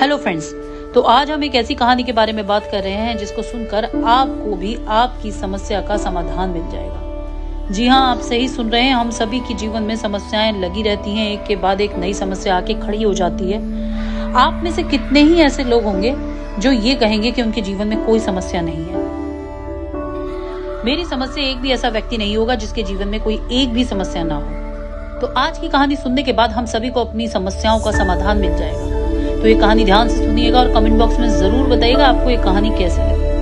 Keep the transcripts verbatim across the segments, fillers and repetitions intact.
Hello friends, तो आज हम एक ऐसी कहानी के बारे में बात कर रहे हैं जिसको सुनकर आपको भी आपकी समस्या का समाधान मिल जाएगा। जी हाँ, आप सही सुन रहे हैं। हम सभी की जीवन में समस्याएं लगी रहती हैं, एक के बाद एक नई समस्या आके खड़ी हो जाती है। आप में से कितने ही ऐसे लोग होंगे जो ये कहेंगे कि उनके जीवन में कोई समस्या नहीं है। मेरी समझ से एक भी ऐसा व्यक्ति नहीं होगा जिसके जीवन में कोई एक भी समस्या ना हो। तो आज की कहानी सुनने के बाद हम सभी को अपनी समस्याओं का समाधान मिल जाएगा। तो ये कहानी ध्यान से सुनिएगा और कमेंट बॉक्स में जरूर बताइएगा आपको ये कहानी कैसे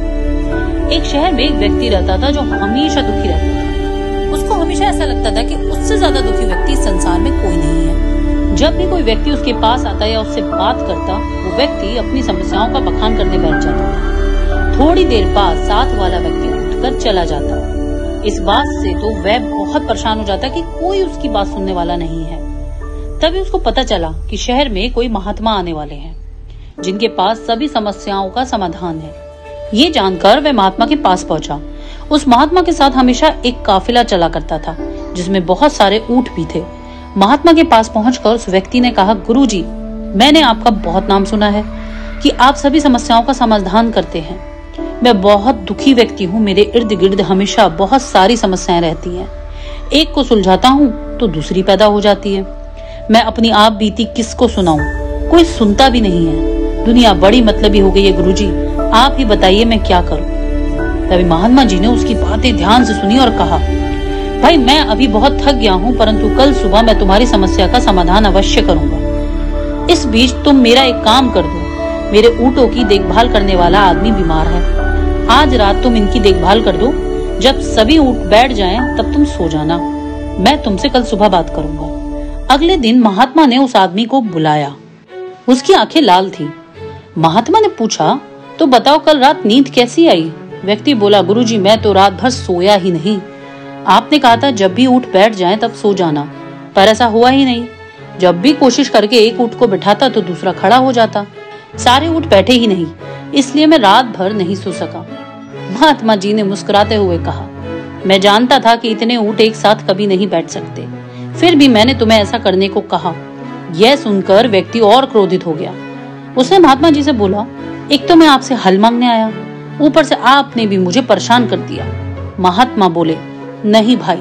लगी। एक शहर में एक व्यक्ति रहता था जो हमेशा दुखी रहता था। उसको हमेशा ऐसा लगता था कि उससे ज्यादा दुखी व्यक्ति संसार में कोई नहीं है। जब भी कोई व्यक्ति उसके पास आता या उससे बात करता, वो व्यक्ति अपनी समस्याओं का बखान करने बैठ जाता था। थोड़ी देर बाद साथ वाला व्यक्ति उठकर चला जाता। इस बात से तो वह बहुत परेशान हो जाता कि कोई उसकी बात सुनने वाला नहीं है। तभी उसको पता चला कि शहर में कोई महात्मा आने वाले हैं जिनके पास सभी समस्याओं का समाधान है। ये जानकर वह महात्मा के पास पहुंचा। उस महात्मा के साथ हमेशा एक काफिला चला करता था जिसमें बहुत सारे ऊंट भी थे। महात्मा के पास पहुंचकर उस व्यक्ति ने कहा, गुरुजी, मैंने आपका बहुत नाम सुना है कि आप सभी समस्याओं का समाधान करते हैं। मैं बहुत दुखी व्यक्ति हूँ। मेरे इर्द गिर्द हमेशा बहुत सारी समस्याएं रहती हैं। एक को सुलझाता हूँ तो दूसरी पैदा हो जाती है। मैं अपनी आप बीती किसको सुनाऊं? कोई सुनता भी नहीं है। दुनिया बड़ी मतलबी हो गई है गुरुजी, आप ही बताइए मैं क्या करूं? तभी महात्मा जी ने उसकी बातें ध्यान से सुनी और कहा, भाई मैं अभी बहुत थक गया हूं, परंतु कल सुबह मैं तुम्हारी समस्या का समाधान अवश्य करूंगा। इस बीच तुम मेरा एक काम कर दो। मेरे ऊँटों की देखभाल करने वाला आदमी बीमार है। आज रात तुम इनकी देखभाल कर दो। जब सभी ऊँट बैठ जाएं, तब तुम सो जाना। मैं तुमसे कल सुबह बात करूंगा। अगले दिन महात्मा ने उस आदमी को बुलाया। उसकी आंखें लाल थी। महात्मा ने पूछा, तो बताओ कल रात नींद कैसी आई? व्यक्ति बोला, गुरुजी, मैं तो रात भर सोया ही नहीं। आपने कहा था जब भी ऊँट बैठ जाएं तब सो जाना, पर ऐसा हुआ ही नहीं। जब भी कोशिश करके एक ऊँट को बिठाता तो दूसरा खड़ा हो जाता। सारे ऊँट बैठे ही नहीं, इसलिए मैं रात भर नहीं सो सका। महात्मा जी ने मुस्कुराते हुए कहा, मैं जानता था कि इतने ऊँट एक साथ कभी नहीं बैठ सकते, फिर भी मैंने तुम्हें ऐसा करने को कहा। यह सुनकर व्यक्ति और क्रोधित हो गया। उसने महात्मा जी से बोला, एक तो मैं आपसे हल मांगने आया, ऊपर से आपने भी मुझे परेशान कर दिया। महात्मा बोले, नहीं भाई,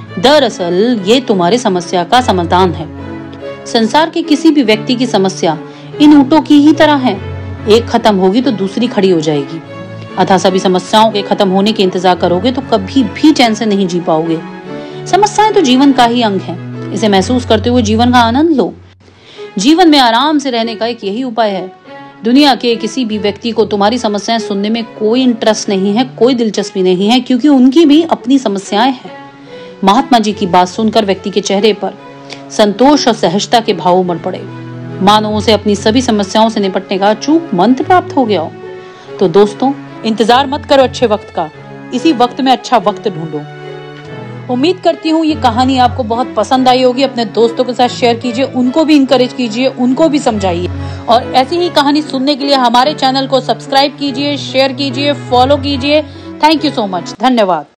दरअसल ये तुम्हारी समस्या का समाधान है। संसार के किसी भी व्यक्ति की समस्या इन ऊँटों की ही तरह है। एक खत्म होगी तो दूसरी खड़ी हो जाएगी। अतः सभी समस्याओं के खत्म होने के इंतजार करोगे तो कभी भी चैन से नहीं जी पाओगे। समस्याएं तो जीवन का ही अंग है। इसे महसूस करते हुए जीवन का आनंद लो। जीवन में आराम से रहने का एक यही उपाय है। दुनिया के किसी भी व्यक्ति को तुम्हारी समस्याएं सुनने में कोई इंटरेस्ट नहीं है, कोई दिलचस्पी नहीं है, क्योंकि उनकी भी अपनी समस्याएं हैं। महात्मा जी की बात सुनकर व्यक्ति के चेहरे पर संतोष और सहजता के भाव उमड़ पड़े, मानो उसे अपनी सभी समस्याओं से निपटने का अचूक मंत्र प्राप्त हो गया हो। तो दोस्तों, इंतजार मत करो अच्छे वक्त का, इसी वक्त में अच्छा वक्त ढूंढो। उम्मीद करती हूँ ये कहानी आपको बहुत पसंद आई होगी। अपने दोस्तों के साथ शेयर कीजिए, उनको भी इंकरेज कीजिए, उनको भी समझाइए। और ऐसी ही कहानी सुनने के लिए हमारे चैनल को सब्सक्राइब कीजिए, शेयर कीजिए, फॉलो कीजिए। Thank you so much. धन्यवाद।